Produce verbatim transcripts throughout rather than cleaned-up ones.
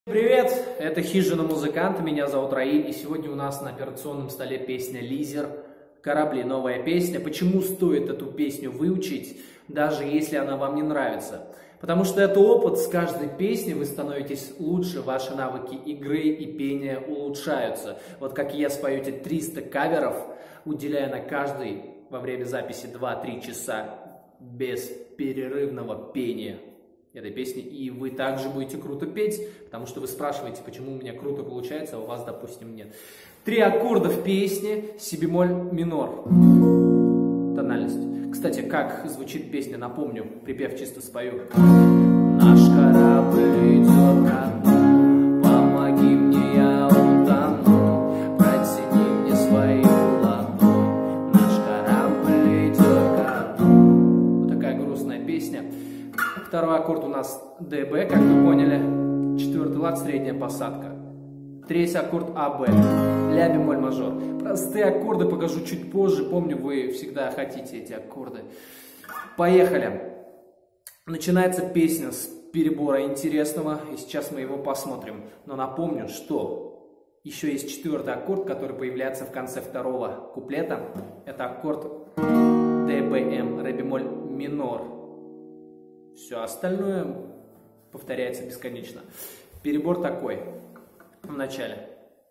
Привет, это Хижина Музыканта, меня зовут Раиль, и сегодня у нас на операционном столе песня «Лизер», «Корабли», новая песня. Почему стоит эту песню выучить, даже если она вам не нравится? Потому что это опыт, с каждой песней вы становитесь лучше, ваши навыки игры и пения улучшаются. Вот как я спою эти триста каверов, уделяя на каждый во время записи два-три часа без перерывного пения этой песни, и вы также будете круто петь, потому что вы спрашиваете, почему у меня круто получается, а у вас, допустим, нет. Три аккорда в песне, си бемоль минор, тональность. Кстати, как звучит песня, напомню, припев чисто спою. Наш корабль идет ко дну, помоги мне, я утону, протяни мне свою ладонь, наш корабль идет ко дну. Вот такая грустная песня. Второй аккорд у нас дэ бэ, как вы поняли. Четвертый лад, средняя посадка. Третий аккорд а бэ, ля бемоль мажор. Простые аккорды покажу чуть позже. Помню, вы всегда хотите эти аккорды. Поехали. Начинается песня с перебора интересного, и сейчас мы его посмотрим. Но напомню, что еще есть четвертый аккорд, который появляется в конце второго куплета. Это аккорд дэ бэ эм, ре бемоль минор. Все остальное повторяется бесконечно. Перебор такой в начале.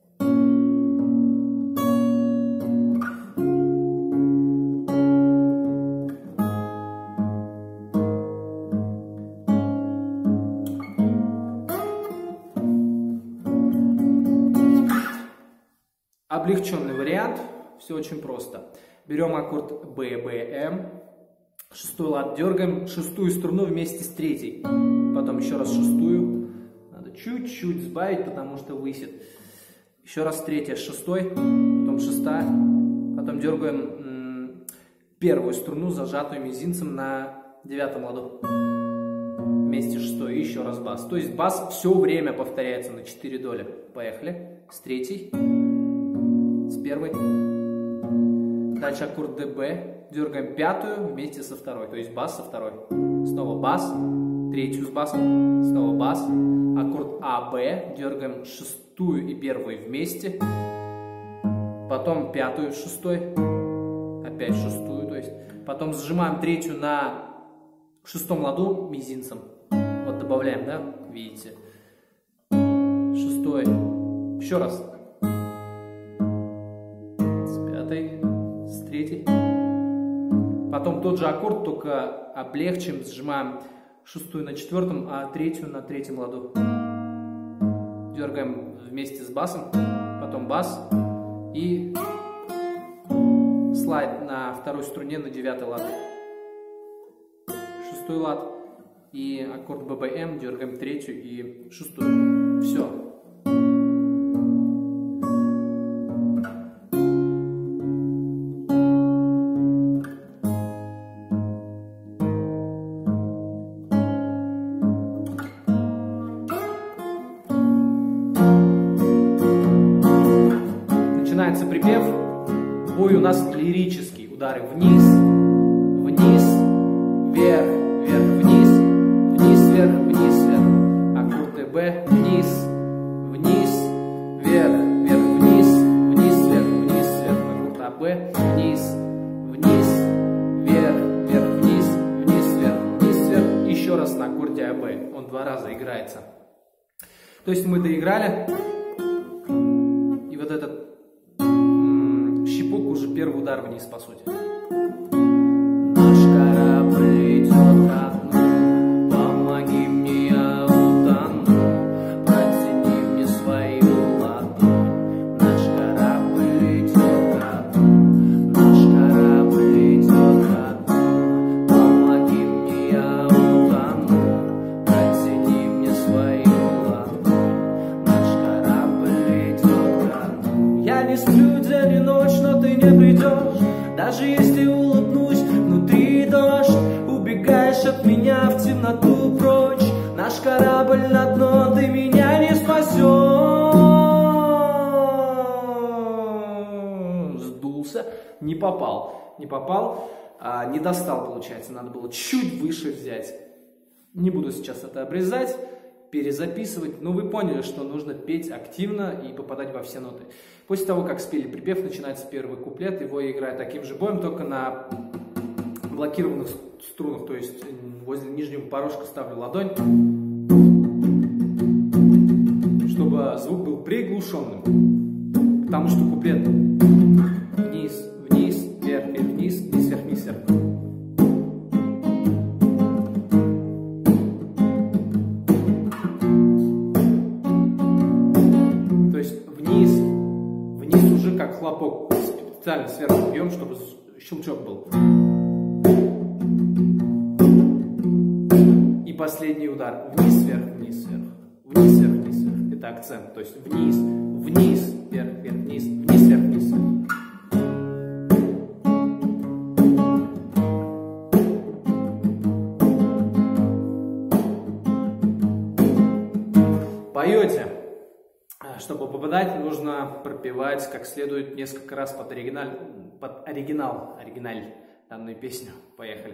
Облегченный вариант. Все очень просто. Берем аккорд бэ бэ эм. Шестой лад дергаем, шестую струну вместе с третьей. Потом еще раз шестую. Надо чуть-чуть сбавить, потому что высит. Еще раз третья, шестой, потом шестая. Потом дергаем первую струну, зажатую мизинцем на девятом ладу. Вместе шестой и еще раз бас. То есть бас все время повторяется на четыре доли. Поехали. С третьей. С первой. Дальше аккорд дэ бэ. Дергаем пятую вместе со второй, то есть бас со второй. Снова бас, третью с басом, снова бас. Аккорд а бэ, дергаем шестую и первую вместе. Потом пятую с шестой, опять шестую, то есть. Потом сжимаем третью на шестом ладу мизинцем. Вот добавляем, да, видите. Шестой, еще раз. С пятой, с третьей. Потом тот же аккорд, только облегчим, сжимаем шестую на четвертом, а третью на третьем ладу. Дергаем вместе с басом, потом бас и слайд на второй струне на девятый лад. Шестой лад и аккорд бэ бэ эм, дергаем третью и шестую. Все. Начинается припев, бой у нас лирический, удары вниз, вниз, вверх, вверх, вниз, вниз, вверх, вниз, вверх, аккорд дэ бэ, вниз, вниз, вверх, вверх, вниз, вниз, вверх, вниз, вверх, аккорд а бэ, вниз, вниз, вверх, вверх, вниз, вниз, вверх, вниз, вверх, еще раз на аккорде а бэ, он два раза играется. То есть мы доиграли, и вот этот щипок уже первый удар вниз, по сути. Наш корабль идет ко дну, помоги мне, я утону, протяни мне свою ладонь. Наш корабль идет ко дну, наш корабль идет ко дну, помоги мне, я утону, протяни мне свою ладонь. Наш корабль идет ко дну. Я не сплю день и ночь, но ты не придешь. Даже если улыбнусь, внутри дождь. Убегаешь от меня в темноту прочь. Наш корабль на дно, ты меня не спасешь. Сдулся, не попал. Не попал, а, не достал, получается. Надо было чуть выше взять. Не буду сейчас это обрезать. перезаписывать. Но вы поняли, что нужно петь активно и попадать во все ноты. После того, как спели припев, начинается первый куплет. Его я играю таким же боем, только на блокированных струнах. То есть возле нижнего порожка ставлю ладонь, чтобы звук был приглушенным. Потому что куплет вниз, вниз, вверх, вверх, вниз, вниз, вверх, вниз, вверх. То есть вниз, вниз уже как хлопок. Специально сверху бьем, чтобы щелчок был. И последний удар. Вниз, вверх, вниз, вверх. Вниз, вверх, вниз, вверх. Это акцент. То есть вниз, вниз, вверх, вверх, вниз, вниз, вверх, вниз, вверх. Поете. Чтобы попадать, нужно пропевать как следует несколько раз под оригинал, под оригинал, оригиналь данную песню. Поехали.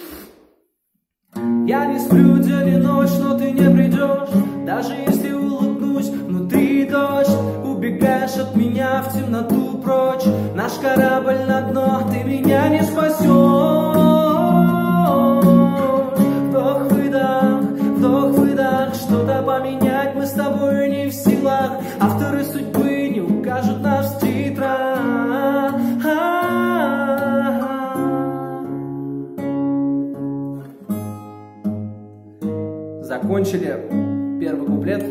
Я не сплю день и ночь, но ты не придешь. Даже если улыбнусь, внутри дождь. Убегаешь от меня в темноту прочь. Наш корабль на дно, ты меня не спасешь. Вдох-выдох, вдох-выдох. Что-то поменять мы с тобой не в силах. Авторы судьбы не укажут нас в титрах. Закончили первый куплет.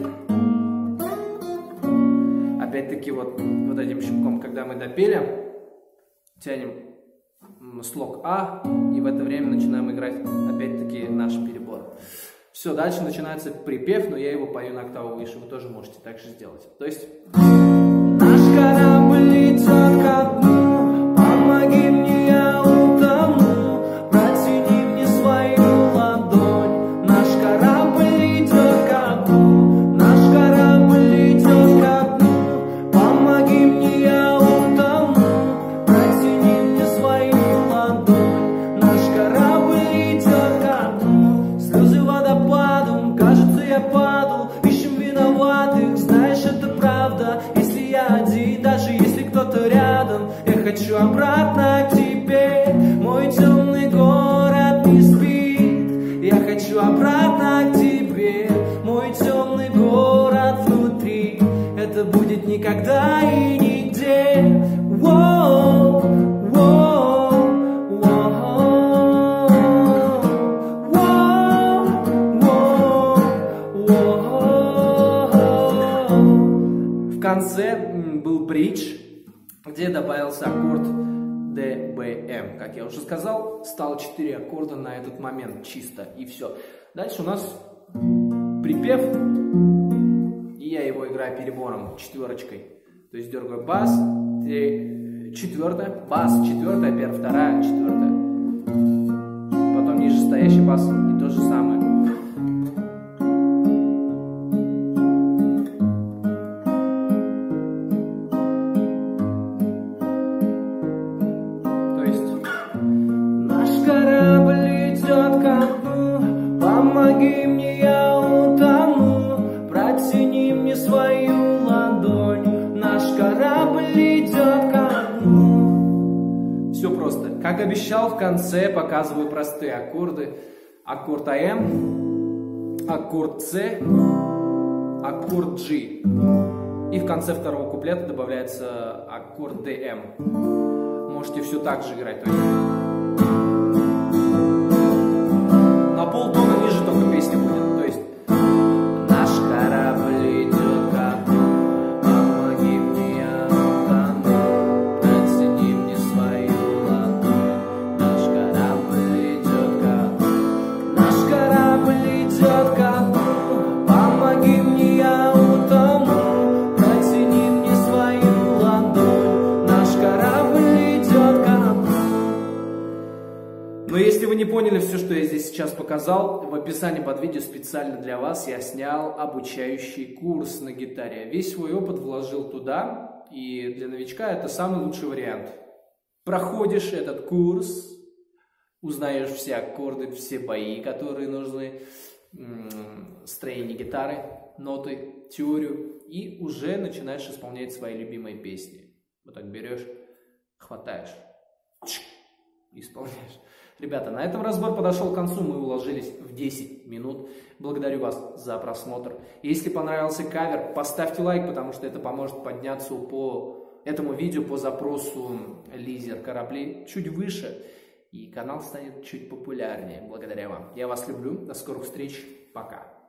Опять-таки вот, вот этим щипком, когда мы допели, тянем слог А, и в это время начинаем играть опять-таки наш перебор. Все, дальше начинается припев, но я его пою на октаву выше, вы тоже можете так же сделать. То есть... Наш корабль идет ко дну, помоги мне, я утону, протяни мне свою ладонь. Наш корабль идет ко дну, наш корабль идет ко дну, помоги мне, я утону, протяни мне свою ладонь. Наш корабль идет ко дну, слезы водопадом, кажется, я падал, ищем виноватых, знаешь, это правда. Если я один, даже если кто-то рядом, я хочу обратно к тебе. Мой темный город не спит, я хочу обратно к тебе. Мой темный город внутри, это будет никогда и нигде. Воу, воу, воу, воу, воу. В конце был бридж, где добавился аккорд Д, Б, М. Как я уже сказал, стало четыре аккорда на этот момент чисто, и все. Дальше у нас припев, и я его играю перебором, четверочкой. То есть дергаю бас, три, четвертая, бас, четвертая, первая, вторая, четвертая. Потом нижестоящий бас, и то же самое. Помоги мне, я утону, протяни мне свою ладонь. Наш корабль идет ко дну. Все просто. Как обещал, в конце показываю простые аккорды. Аккорд АМ, аккорд С, аккорд G. И в конце второго куплета добавляется аккорд ДМ. Можете все так же играть. То есть на полтона ниже только песня будет. То есть наш корабль идет ко дну, помоги мне, я утону, протяни мне свою ладонь. Наш корабль идет ко дну, наш корабль идет ко дну, помоги мне, я утону, протяни мне свою ладонь. Наш корабль идет ко дну. Но если вы не поняли все, что я здесь сейчас показал, в описании под видео специально для вас я снял обучающий курс на гитаре. Весь свой опыт вложил туда, и для новичка это самый лучший вариант. Проходишь этот курс, узнаешь все аккорды, все бои, которые нужны, строение гитары, ноты, теорию, и уже начинаешь исполнять свои любимые песни. Вот так берешь, хватаешь, исполняешь. Ребята, на этом разбор подошел к концу, мы уложились в десять минут. Благодарю вас за просмотр. Если понравился кавер, поставьте лайк, потому что это поможет подняться по этому видео по запросу «Лизер корабли» чуть выше, и канал станет чуть популярнее благодаря вам. Я вас люблю, до скорых встреч, пока.